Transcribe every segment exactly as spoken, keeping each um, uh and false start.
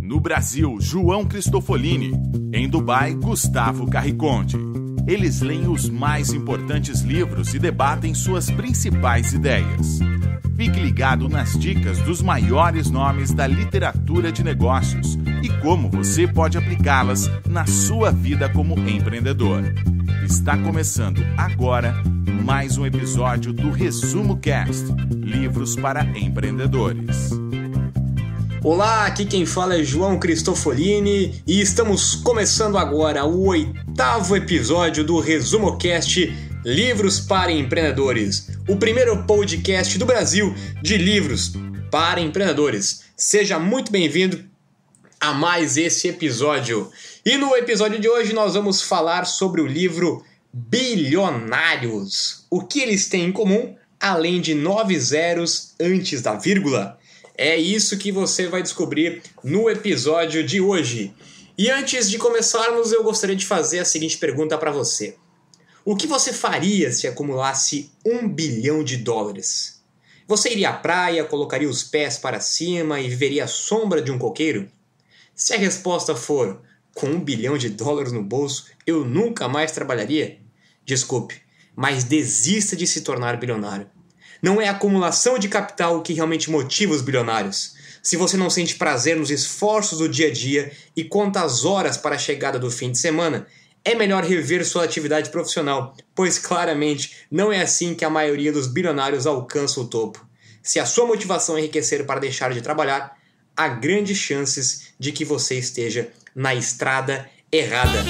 No Brasil, João Cristofolini. Em Dubai, Gustavo Carriconde. Eles leem os mais importantes livros e debatem suas principais ideias. Fique ligado nas dicas dos maiores nomes da literatura de negócios e como você pode aplicá-las na sua vida como empreendedor. Está começando agora mais um episódio do Resumo Cast, livros para empreendedores. Olá, aqui quem fala é João Cristofolini e estamos começando agora o oitavo episódio do Resumo Cast, Livros para Empreendedores, o primeiro podcast do Brasil de livros para empreendedores. Seja muito bem-vindo a mais esse episódio. E no episódio de hoje nós vamos falar sobre o livro Bilionários. O que eles têm em comum, além de nove zeros antes da vírgula? É isso que você vai descobrir no episódio de hoje. E antes de começarmos, eu gostaria de fazer a seguinte pergunta para você. O que você faria se acumulasse um bilhão de dólares? Você iria à praia, colocaria os pés para cima e viveria à sombra de um coqueiro? Se a resposta for, com um bilhão de dólares no bolso, eu nunca mais trabalharia? Desculpe, mas desista de se tornar bilionário. Não é a acumulação de capital o que realmente motiva os bilionários. Se você não sente prazer nos esforços do dia a dia e conta as horas para a chegada do fim de semana, é melhor rever sua atividade profissional, pois claramente não é assim que a maioria dos bilionários alcança o topo. Se a sua motivação é enriquecer para deixar de trabalhar, há grandes chances de que você esteja na estrada errada.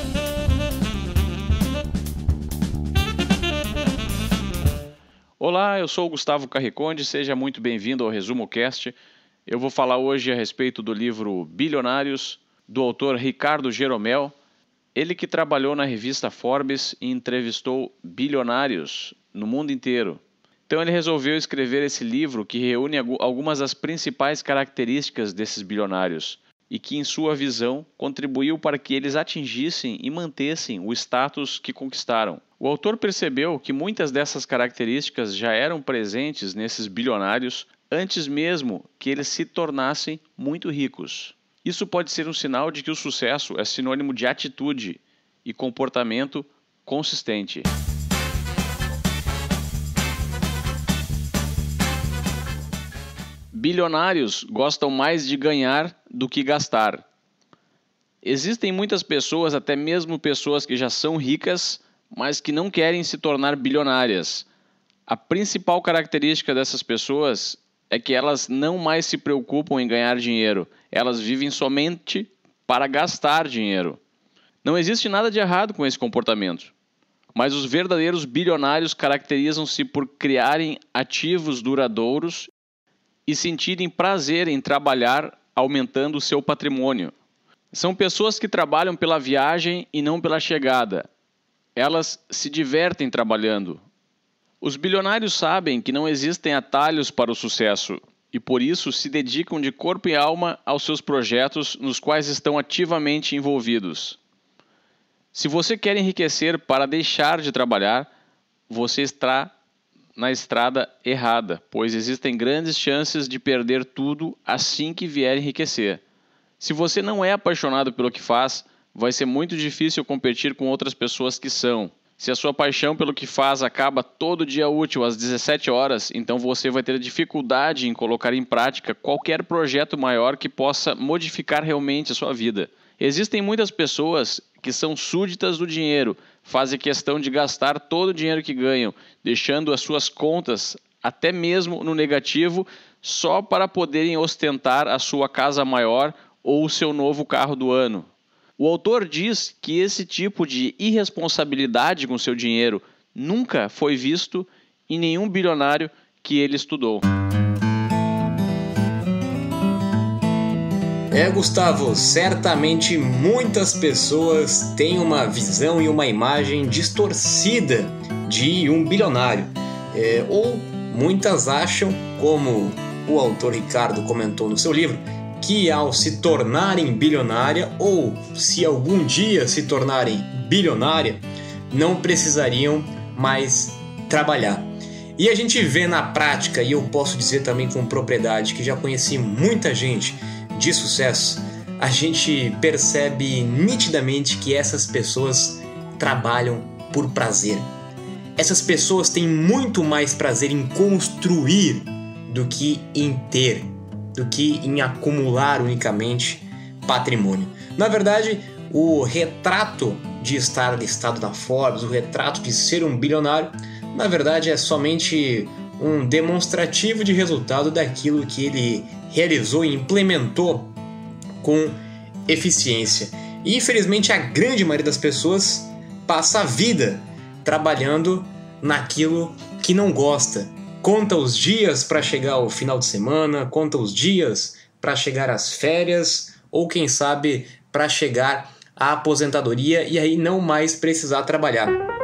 Olá, eu sou o Gustavo Carriconde, seja muito bem-vindo ao Resumo Cast. Eu vou falar hoje a respeito do livro Bilionários, do autor Ricardo Jeromel, ele que trabalhou na revista Forbes e entrevistou bilionários no mundo inteiro. Então ele resolveu escrever esse livro que reúne algumas das principais características desses bilionários e que, em sua visão, contribuiu para que eles atingissem e mantessem o status que conquistaram. O autor percebeu que muitas dessas características já eram presentes nesses bilionários antes mesmo que eles se tornassem muito ricos. Isso pode ser um sinal de que o sucesso é sinônimo de atitude e comportamento consistente. Bilionários gostam mais de ganhar do que gastar. Existem muitas pessoas, até mesmo pessoas que já são ricas, mas que não querem se tornar bilionárias. A principal característica dessas pessoas é que elas não mais se preocupam em ganhar dinheiro. Elas vivem somente para gastar dinheiro. Não existe nada de errado com esse comportamento. Mas os verdadeiros bilionários caracterizam-se por criarem ativos duradouros e sentirem prazer em trabalhar, aumentando o seu patrimônio. São pessoas que trabalham pela viagem e não pela chegada. Elas se divertem trabalhando. Os bilionários sabem que não existem atalhos para o sucesso e por isso se dedicam de corpo e alma aos seus projetos nos quais estão ativamente envolvidos. Se você quer enriquecer para deixar de trabalhar, você está na estrada errada, pois existem grandes chances de perder tudo assim que vier enriquecer. Se você não é apaixonado pelo que faz, vai ser muito difícil competir com outras pessoas que são. Se a sua paixão pelo que faz acaba todo dia útil às dezessete horas, então você vai ter dificuldade em colocar em prática qualquer projeto maior que possa modificar realmente a sua vida. Existem muitas pessoas que são súditas do dinheiro, fazem questão de gastar todo o dinheiro que ganham, deixando as suas contas até mesmo no negativo, só para poderem ostentar a sua casa maior ou o seu novo carro do ano. O autor diz que esse tipo de irresponsabilidade com seu dinheiro nunca foi visto em nenhum bilionário que ele estudou. É, Gustavo, certamente muitas pessoas têm uma visão e uma imagem distorcida de um bilionário. É, ou muitas acham, como o autor Ricardo comentou no seu livro, que ao se tornarem bilionária ou se algum dia se tornarem bilionária, não precisariam mais trabalhar. E a gente vê na prática, e eu posso dizer também com propriedade, que já conheci muita gente de sucesso, a gente percebe nitidamente que essas pessoas trabalham por prazer. Essas pessoas têm muito mais prazer em construir do que em ter, do que em acumular unicamente patrimônio. Na verdade, o retrato de estar listado na Forbes, o retrato de ser um bilionário, na verdade é somente um demonstrativo de resultado daquilo que ele realizou e implementou com eficiência. E infelizmente a grande maioria das pessoas passa a vida trabalhando naquilo que não gosta. Conta os dias para chegar ao final de semana, conta os dias para chegar às férias, ou quem sabe para chegar à aposentadoria e aí não mais precisar trabalhar.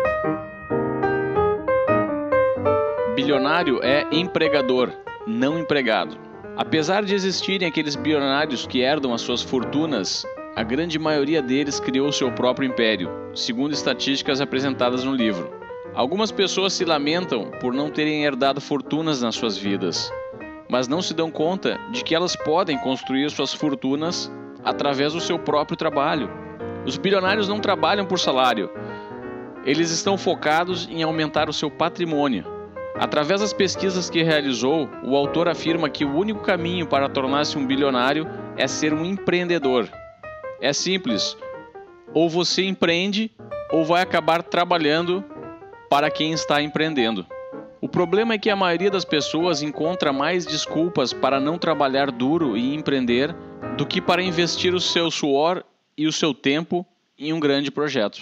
Bilionário é empregador, não empregado. Apesar de existirem aqueles bilionários que herdam as suas fortunas, a grande maioria deles criou seu próprio império, segundo estatísticas apresentadas no livro. Algumas pessoas se lamentam por não terem herdado fortunas nas suas vidas, mas não se dão conta de que elas podem construir suas fortunas através do seu próprio trabalho. Os bilionários não trabalham por salário, eles estão focados em aumentar o seu patrimônio. Através das pesquisas que realizou, o autor afirma que o único caminho para tornar-se um bilionário é ser um empreendedor. É simples, ou você empreende ou vai acabar trabalhando para quem está empreendendo. O problema é que a maioria das pessoas encontra mais desculpas para não trabalhar duro e empreender do que para investir o seu suor e o seu tempo em um grande projeto.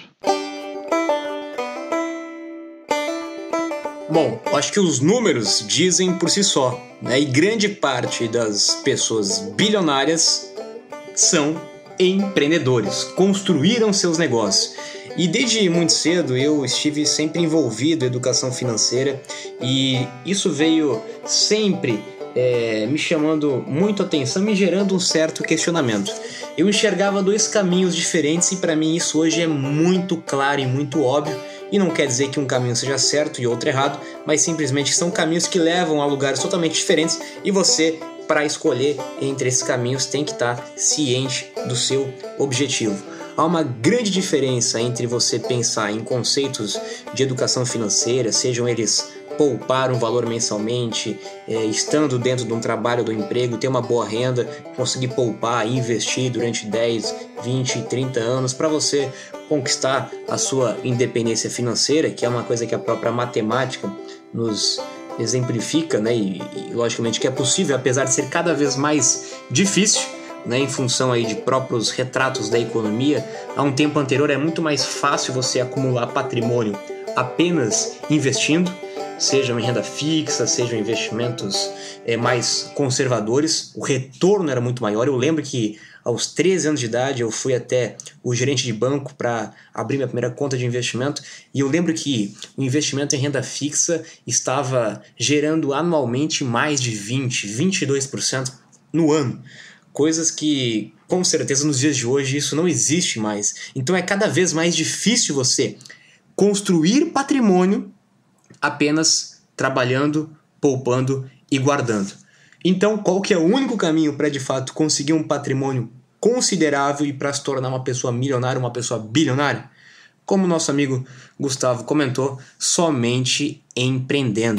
Bom, eu acho que os números dizem por si só, né? E grande parte das pessoas bilionárias são empreendedores, construíram seus negócios. E desde muito cedo eu estive sempre envolvido em educação financeira e isso veio sempre é, me chamando muito atenção, me gerando um certo questionamento. Eu enxergava dois caminhos diferentes e para mim isso hoje é muito claro e muito óbvio. E não quer dizer que um caminho seja certo e outro errado, mas simplesmente são caminhos que levam a lugares totalmente diferentes e você, para escolher entre esses caminhos, tem que estar ciente do seu objetivo. Há uma grande diferença entre você pensar em conceitos de educação financeira, sejam eles poupar um valor mensalmente, é, estando dentro de um trabalho ou do emprego, ter uma boa renda, conseguir poupar e investir durante dez, vinte, trinta anos para você conquistar a sua independência financeira, que é uma coisa que a própria matemática nos exemplifica, né? E, e logicamente que é possível, apesar de ser cada vez mais difícil, né? Em função aí de próprios retratos da economia. Há um tempo anterior é muito mais fácil você acumular patrimônio apenas investindo, sejam em renda fixa, sejam em investimentos é, mais conservadores. O retorno era muito maior. Eu lembro que aos treze anos de idade eu fui até o gerente de banco para abrir minha primeira conta de investimento e eu lembro que o investimento em renda fixa estava gerando anualmente mais de vinte, vinte e dois por cento no ano. Coisas que, com certeza, nos dias de hoje isso não existe mais. Então é cada vez mais difícil você construir patrimônio apenas trabalhando, poupando e guardando. Então, qual que é o único caminho para, de fato, conseguir um patrimônio considerável e para se tornar uma pessoa milionária, uma pessoa bilionária? Como nosso amigo Gustavo comentou, somente empreendendo.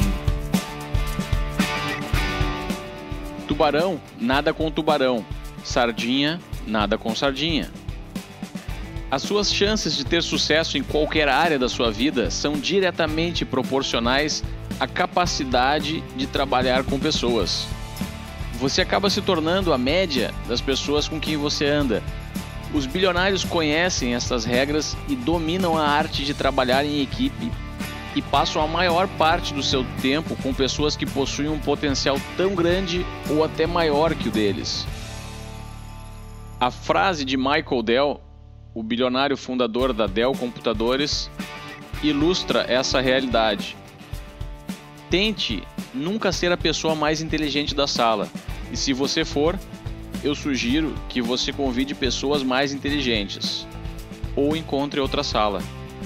Tubarão, nada com tubarão. Sardinha, nada com sardinha. As suas chances de ter sucesso em qualquer área da sua vida são diretamente proporcionais à capacidade de trabalhar com pessoas. Você acaba se tornando a média das pessoas com quem você anda. Os bilionários conhecem essas regras e dominam a arte de trabalhar em equipe e passam a maior parte do seu tempo com pessoas que possuem um potencial tão grande ou até maior que o deles. A frase de Michael Dell, o bilionário fundador da Dell Computadores, ilustra essa realidade. Tente nunca ser a pessoa mais inteligente da sala, e se você for, eu sugiro que você convide pessoas mais inteligentes, ou encontre outra sala.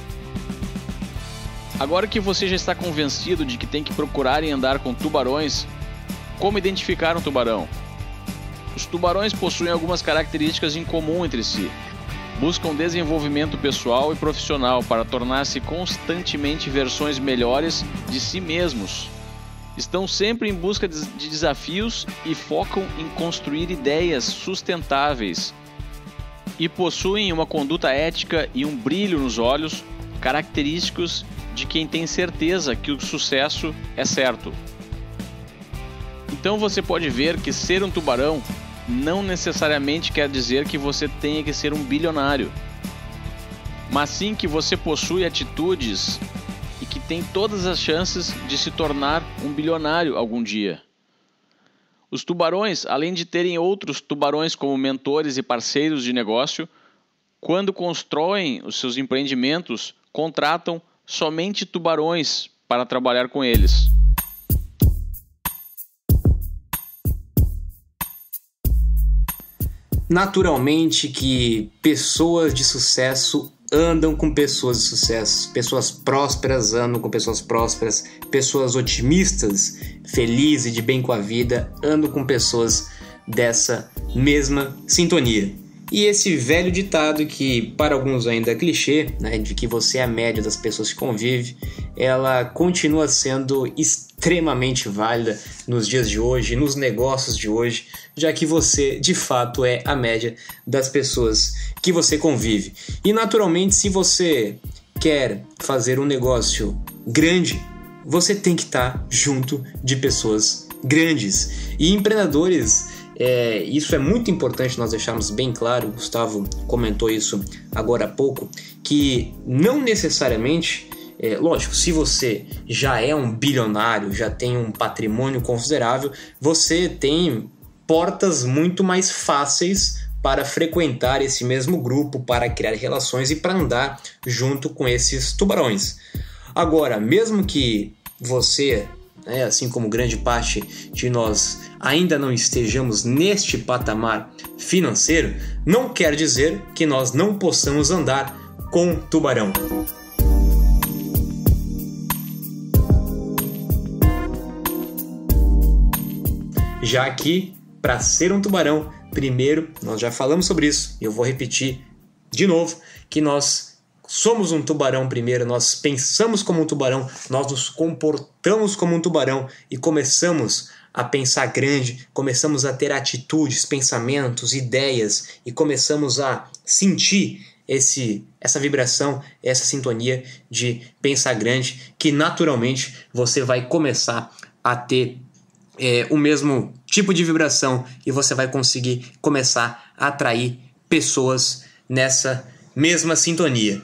Agora que você já está convencido de que tem que procurar e andar com tubarões, como identificar um tubarão? Os tubarões possuem algumas características em comum entre si. Buscam desenvolvimento pessoal e profissional para tornar-se constantemente versões melhores de si mesmos. Estão sempre em busca de desafios e focam em construir ideias sustentáveis. E possuem uma conduta ética e um brilho nos olhos, característicos de quem tem certeza que o sucesso é certo. Então você pode ver que ser um tubarão não necessariamente quer dizer que você tenha que ser um bilionário, mas sim que você possui atitudes e que tem todas as chances de se tornar um bilionário algum dia. Os tubarões, além de terem outros tubarões como mentores e parceiros de negócio, quando constroem os seus empreendimentos, contratam somente tubarões para trabalhar com eles. Naturalmente que pessoas de sucesso andam com pessoas de sucesso, pessoas prósperas andam com pessoas prósperas, pessoas otimistas, felizes e de bem com a vida andam com pessoas dessa mesma sintonia. E esse velho ditado que para alguns ainda é clichê, né, de que você é a média das pessoas que convive, ela continua sendo extremamente válida nos dias de hoje, nos negócios de hoje, já que você de fato é a média das pessoas que você convive. E naturalmente, se você quer fazer um negócio grande, você tem que estar junto de pessoas grandes. E empreendedores, É, isso é muito importante nós deixarmos bem claro, o Gustavo comentou isso agora há pouco, que não necessariamente, é, lógico, se você já é um bilionário, já tem um patrimônio considerável, você tem portas muito mais fáceis para frequentar esse mesmo grupo, para criar relações e para andar junto com esses tubarões. Agora, mesmo que você, é, assim como grande parte de nós, ainda não estejamos neste patamar financeiro, não quer dizer que nós não possamos andar com tubarão. Já que, para ser um tubarão, primeiro, nós já falamos sobre isso, e eu vou repetir de novo, que nós somos um tubarão primeiro, nós pensamos como um tubarão, nós nos comportamos como um tubarão e começamos a pensar grande, começamos a ter atitudes, pensamentos, ideias e começamos a sentir esse, essa vibração, essa sintonia de pensar grande, que naturalmente você vai começar a ter é, o mesmo tipo de vibração e você vai conseguir começar a atrair pessoas nessa mesma sintonia.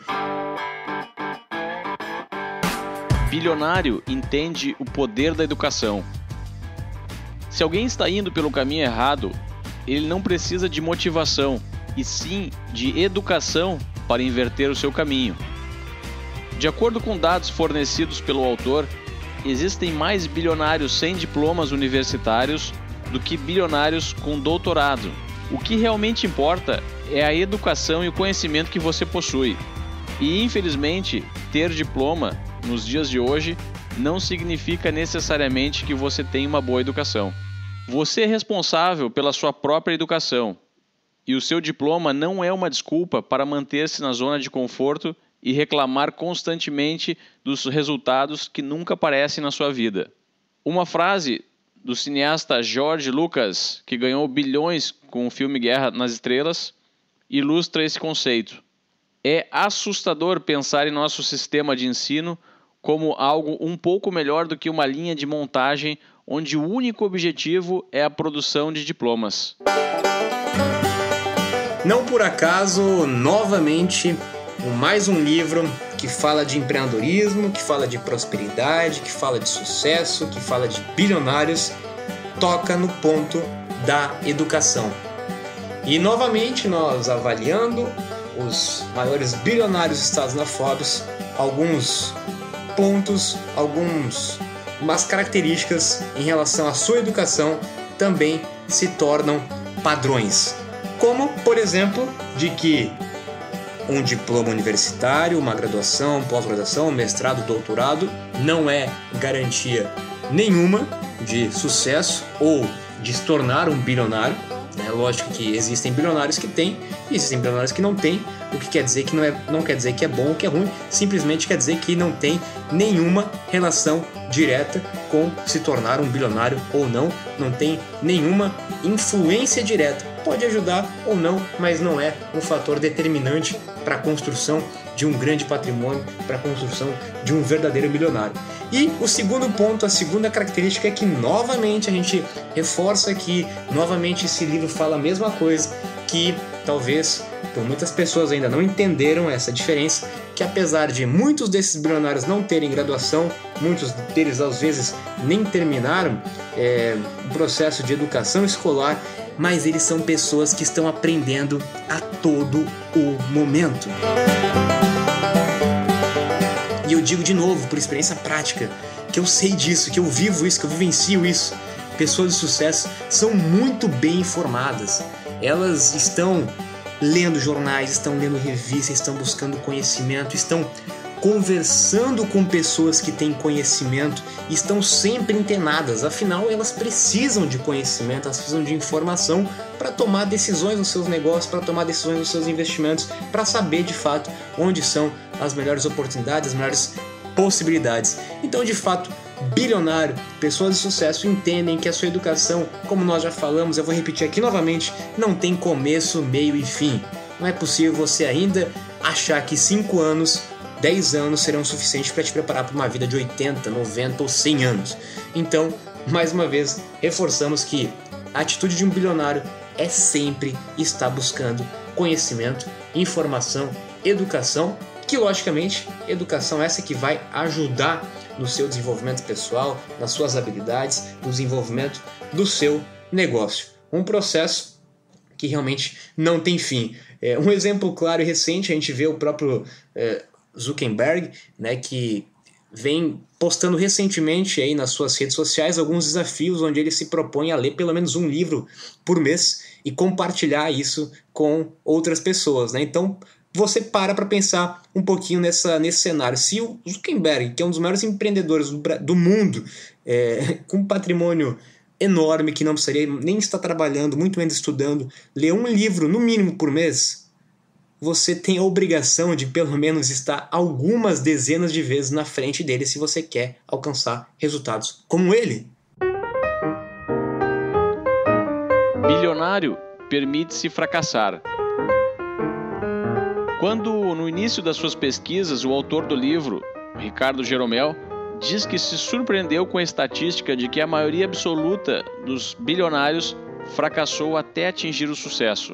Bilionário entende o poder da educação. Se alguém está indo pelo caminho errado, ele não precisa de motivação, e sim de educação para inverter o seu caminho. De acordo com dados fornecidos pelo autor, existem mais bilionários sem diplomas universitários do que bilionários com doutorado. O que realmente importa é a educação e o conhecimento que você possui. E, infelizmente, ter diploma nos dias de hoje não significa necessariamente que você tem uma boa educação. Você é responsável pela sua própria educação, e o seu diploma não é uma desculpa para manter-se na zona de conforto e reclamar constantemente dos resultados que nunca aparecem na sua vida. Uma frase do cineasta George Lucas, que ganhou bilhões com o filme Guerra nas Estrelas, ilustra esse conceito. É assustador pensar em nosso sistema de ensino como algo um pouco melhor do que uma linha de montagem onde o único objetivo é a produção de diplomas. Não por acaso, novamente, mais um livro que fala de empreendedorismo, que fala de prosperidade, que fala de sucesso, que fala de bilionários, toca no ponto da educação. E novamente nós avaliando os maiores bilionários listados na Forbes, alguns pontos, alguns umas características em relação à sua educação também se tornam padrões. Como, por exemplo, de que um diploma universitário, uma graduação, pós-graduação, mestrado, doutorado não é garantia nenhuma de sucesso ou de se tornar um bilionário. É lógico que existem bilionários que têm e existem bilionários que não têm, o que quer dizer que não, é, não quer dizer que é bom ou que é ruim, simplesmente quer dizer que não tem nenhuma relação direta com se tornar um bilionário ou não, não tem nenhuma influência direta. Pode ajudar ou não, mas não é um fator determinante para a construção de um grande patrimônio, para a construção de um verdadeiro milionário. E o segundo ponto, a segunda característica é que novamente a gente reforça que novamente esse livro fala a mesma coisa, que talvez por muitas pessoas ainda não entenderam essa diferença, que apesar de muitos desses bilionários não terem graduação, muitos deles às vezes nem terminaram é, o processo de educação escolar, mas eles são pessoas que estão aprendendo a todo o momento. E eu digo de novo, por experiência prática, que eu sei disso, que eu vivo isso, que eu vivencio isso. Pessoas de sucesso são muito bem informadas. Elas estão lendo jornais, estão lendo revistas, estão buscando conhecimento, estão conversando com pessoas que têm conhecimento, estão sempre antenadas. Afinal, elas precisam de conhecimento, elas precisam de informação para tomar decisões nos seus negócios, para tomar decisões nos seus investimentos, para saber de fato onde são as melhores oportunidades, as melhores possibilidades. Então, de fato, bilionário, pessoas de sucesso entendem que a sua educação, como nós já falamos, eu vou repetir aqui novamente, não tem começo, meio e fim. Não é possível você ainda achar que cinco anos, dez anos serão suficientes para te preparar para uma vida de oitenta, noventa ou cem anos. Então, mais uma vez, reforçamos que a atitude de um bilionário é sempre estar buscando conhecimento, informação, educação, que logicamente, educação essa que vai ajudar no seu desenvolvimento pessoal, nas suas habilidades, no desenvolvimento do seu negócio. Um processo que realmente não tem fim. É, um exemplo claro e recente, a gente vê o próprio é, Zuckerberg, né, que vem postando recentemente aí nas suas redes sociais alguns desafios onde ele se propõe a ler pelo menos um livro por mês e compartilhar isso com outras pessoas, né? Então, você para para pensar um pouquinho nessa, nesse cenário. Se o Zuckerberg, que é um dos maiores empreendedores do, do mundo, é, com um patrimônio enorme, que não precisaria nem estar trabalhando, muito menos estudando, ler um livro, no mínimo, por mês, você tem a obrigação de pelo menos estar algumas dezenas de vezes na frente dele se você quer alcançar resultados como ele. Bilionário permite-se fracassar. Quando, no início das suas pesquisas, o autor do livro, Ricardo Jeromel, diz que se surpreendeu com a estatística de que a maioria absoluta dos bilionários fracassou até atingir o sucesso.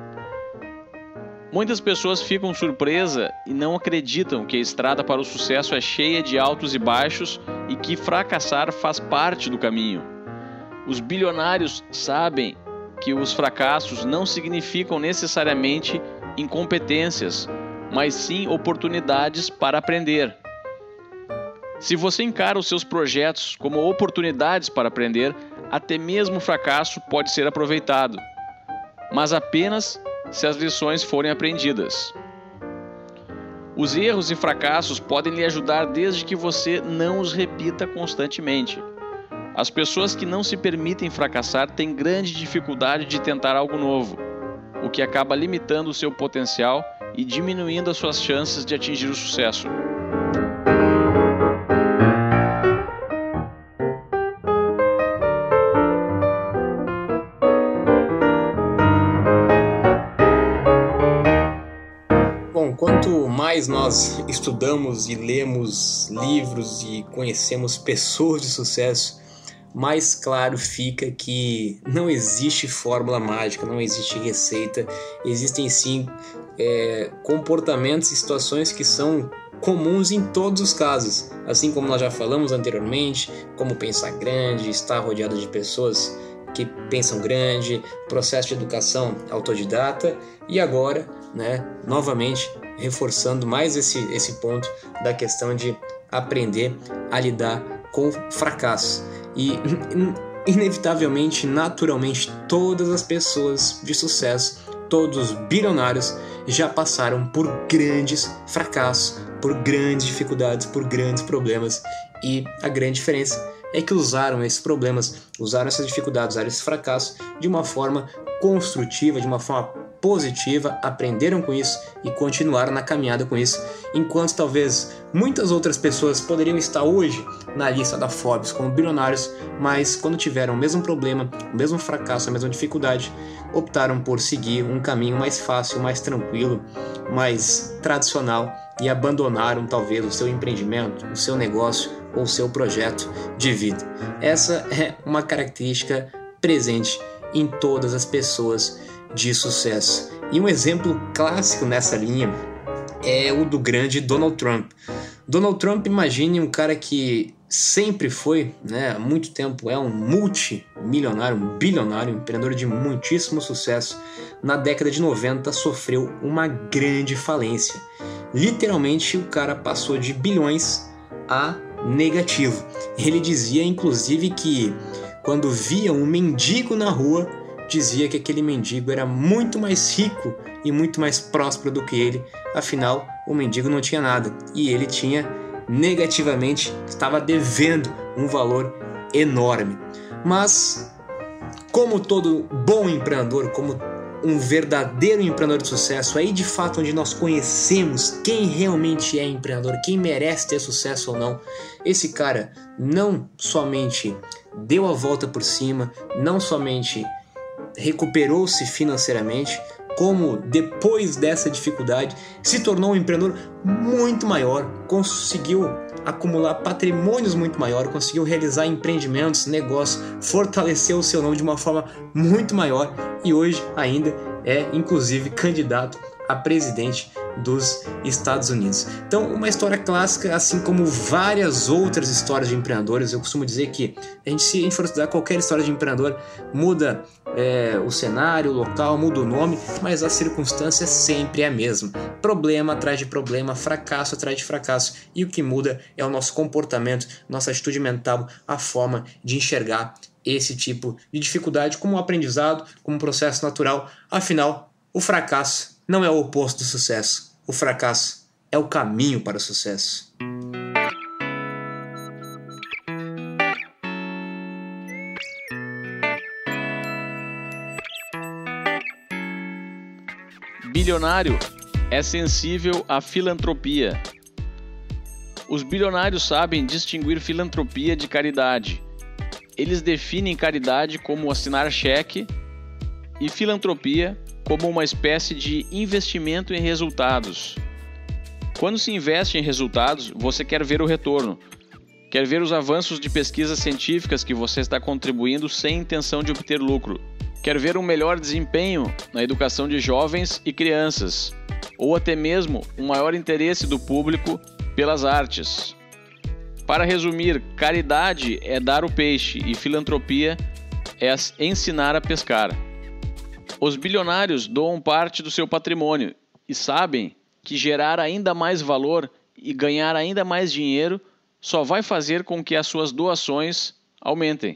Muitas pessoas ficam surpresas e não acreditam que a estrada para o sucesso é cheia de altos e baixos e que fracassar faz parte do caminho. Os bilionários sabem que os fracassos não significam necessariamente incompetências, mas sim oportunidades para aprender. Se você encara os seus projetos como oportunidades para aprender, até mesmo o fracasso pode ser aproveitado, mas apenas se as lições forem aprendidas. Os erros e fracassos podem lhe ajudar desde que você não os repita constantemente. As pessoas que não se permitem fracassar têm grande dificuldade de tentar algo novo, o que acaba limitando o seu potencial e diminuindo as suas chances de atingir o sucesso. Bom, quanto mais nós estudamos e lemos livros e conhecemos pessoas de sucesso, mais claro fica que não existe fórmula mágica, não existe receita, existem sim é, comportamentos e situações que são comuns em todos os casos, assim como nós já falamos anteriormente, como pensar grande, estar rodeado de pessoas que pensam grande, processo de educação autodidata e agora, né, novamente reforçando mais esse, esse ponto da questão de aprender a lidar com fracasso. E inevitavelmente, naturalmente, todas as pessoas de sucesso, todos os bilionários já passaram por grandes fracassos, por grandes dificuldades, por grandes problemas. E a grande diferença é que usaram esses problemas, usaram essas dificuldades, usaram esse fracasso de uma forma construtiva, de uma forma positiva, aprenderam com isso e continuaram na caminhada com isso, enquanto talvez muitas outras pessoas poderiam estar hoje na lista da Forbes como bilionários, mas quando tiveram o mesmo problema, o mesmo fracasso, a mesma dificuldade, optaram por seguir um caminho mais fácil, mais tranquilo, mais tradicional e abandonaram talvez o seu empreendimento, o seu negócio ou o seu projeto de vida. Essa é uma característica presente em todas as pessoas de sucesso. E um exemplo clássico nessa linha é o do grande Donald Trump. Donald Trump, imagine um cara que sempre foi, né, há muito tempo, é um multimilionário, um bilionário, um empreendedor de muitíssimo sucesso. Na década de noventa sofreu uma grande falência. Literalmente o cara passou de bilhões a negativo. Ele dizia inclusive que quando via um mendigo na rua, dizia que aquele mendigo era muito mais rico e muito mais próspero do que ele, afinal o mendigo não tinha nada e ele tinha negativamente, estava devendo um valor enorme. Mas como todo bom empreendedor, como um verdadeiro empreendedor de sucesso, aí de fato onde nós conhecemos quem realmente é empreendedor, quem merece ter sucesso ou não, esse cara não somente deu a volta por cima, não somente recuperou-se financeiramente, como depois dessa dificuldade se tornou um empreendedor muito maior, conseguiu acumular patrimônios muito maior, conseguiu realizar empreendimentos, negócios, fortaleceu o seu nome de uma forma muito maior e hoje ainda é inclusive candidato a presidente dos Estados Unidos. Então, uma história clássica, assim como várias outras histórias de empreendedores. Eu costumo dizer que a gente, se a gente for estudar qualquer história de empreendedor, muda é, o cenário, o local, muda o nome, mas a circunstância sempre é a mesma. Problema atrás de problema, fracasso atrás de fracasso. E o que muda é o nosso comportamento, nossa atitude mental, a forma de enxergar esse tipo de dificuldade como um aprendizado, como um processo natural. Afinal, o fracasso não é o oposto do sucesso. O fracasso é o caminho para o sucesso. Bilionário é sensível à filantropia. Os bilionários sabem distinguir filantropia de caridade. Eles definem caridade como assinar cheque e filantropia como uma espécie de investimento em resultados. Quando se investe em resultados, você quer ver o retorno, quer ver os avanços de pesquisas científicas que você está contribuindo sem intenção de obter lucro, quer ver um melhor desempenho na educação de jovens e crianças, ou até mesmo um maior interesse do público pelas artes. Para resumir, caridade é dar o peixe e filantropia é ensinar a pescar. Os bilionários doam parte do seu patrimônio e sabem que gerar ainda mais valor e ganhar ainda mais dinheiro só vai fazer com que as suas doações aumentem.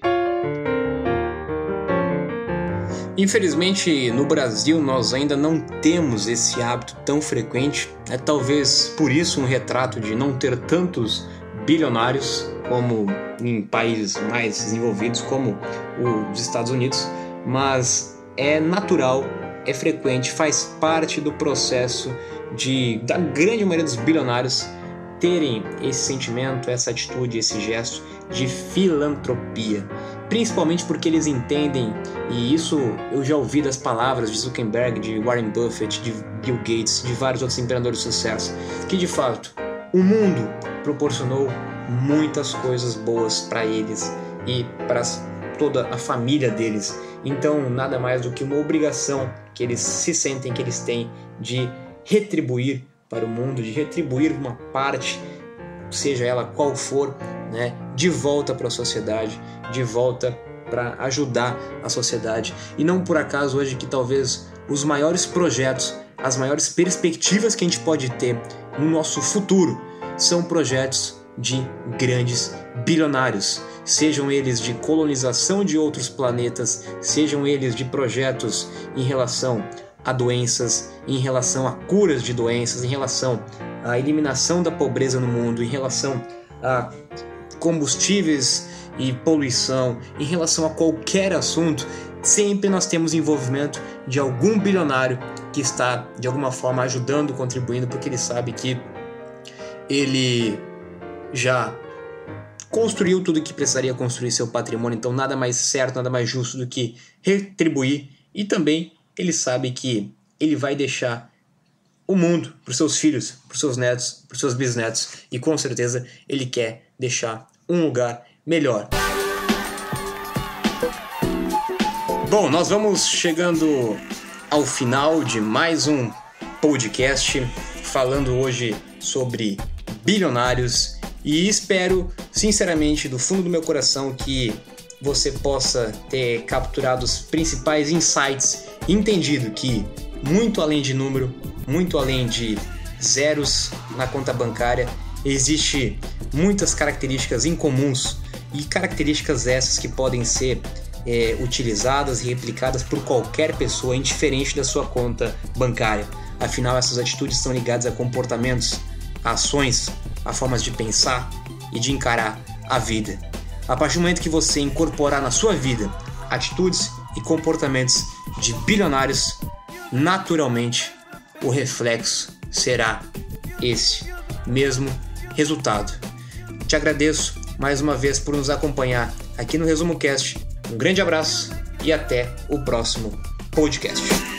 Infelizmente, no Brasil, nós ainda não temos esse hábito tão frequente. É talvez por isso um retrato de não ter tantos bilionários como em países mais desenvolvidos como os Estados Unidos, mas é natural, é frequente, faz parte do processo de, da grande maioria dos bilionários terem esse sentimento, essa atitude, esse gesto de filantropia. Principalmente porque eles entendem, e isso eu já ouvi das palavras de Zuckerberg, de Warren Buffett, de Bill Gates, de vários outros empreendedores de sucesso, que de fato o mundo proporcionou muitas coisas boas para eles e para toda a família deles. Então, nada mais do que uma obrigação que eles se sentem que eles têm de retribuir para o mundo, de retribuir uma parte, seja ela qual for, né, de volta para a sociedade, de volta para ajudar a sociedade. E não por acaso hoje que talvez os maiores projetos, as maiores perspectivas que a gente pode ter no nosso futuro são projetos de grandes bilionários, sejam eles de colonização de outros planetas, sejam eles de projetos em relação a doenças, em relação a curas de doenças, em relação à eliminação da pobreza no mundo, em relação a combustíveis e poluição, em relação a qualquer assunto. sempre nós temos envolvimento de algum bilionário que está de alguma forma ajudando, contribuindo, porque ele sabe que ele já construiu tudo que precisaria construir seu patrimônio, então nada mais certo, nada mais justo do que retribuir, e também ele sabe que ele vai deixar o mundo para os seus filhos, para os seus netos, para os seus bisnetos, e com certeza ele quer deixar um lugar melhor. Bom, nós vamos chegando ao final de mais um podcast, falando hoje sobre bilionários, e espero sinceramente do fundo do meu coração que você possa ter capturado os principais insights e entendido que muito além de número, muito além de zeros na conta bancária, existe muitas características incomuns, e características essas que podem ser é, utilizadas e replicadas por qualquer pessoa, indiferente da sua conta bancária. Afinal, essas atitudes estão ligadas a comportamentos, a ações, a formas de pensar e de encarar a vida. A partir do momento que você incorporar na sua vida atitudes e comportamentos de bilionários, naturalmente o reflexo será esse mesmo resultado. Te agradeço mais uma vez por nos acompanhar aqui no Resumo Cast. Um grande abraço e até o próximo podcast.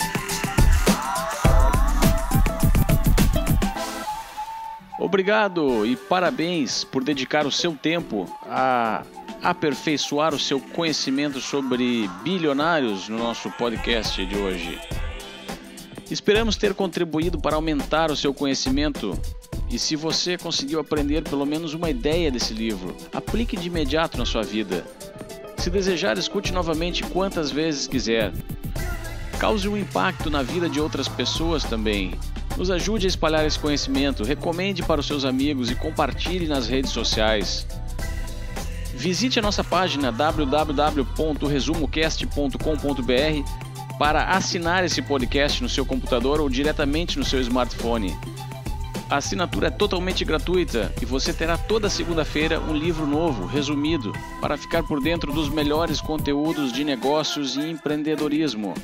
Obrigado e parabéns por dedicar o seu tempo a aperfeiçoar o seu conhecimento sobre bilionários no nosso podcast de hoje. Esperamos ter contribuído para aumentar o seu conhecimento, e se você conseguiu aprender pelo menos uma ideia desse livro, aplique de imediato na sua vida. Se desejar, escute novamente quantas vezes quiser. Cause um impacto na vida de outras pessoas também. Nos ajude a espalhar esse conhecimento, recomende para os seus amigos e compartilhe nas redes sociais. Visite a nossa página w w w ponto resumocast ponto com ponto b r para assinar esse podcast no seu computador ou diretamente no seu smartphone. A assinatura é totalmente gratuita e você terá toda segunda-feira um livro novo, resumido, para ficar por dentro dos melhores conteúdos de negócios e empreendedorismo.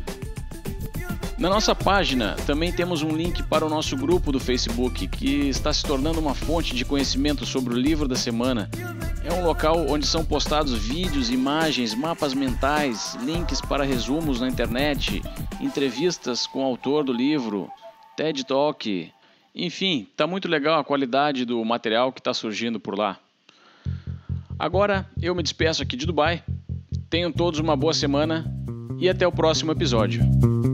Na nossa página também temos um link para o nosso grupo do Facebook, que está se tornando uma fonte de conhecimento sobre o livro da semana. É um local onde são postados vídeos, imagens, mapas mentais, links para resumos na internet, entrevistas com o autor do livro, TED Talk. Enfim, está muito legal a qualidade do material que está surgindo por lá. Agora eu me despeço aqui de Dubai. Tenham todos uma boa semana e até o próximo episódio.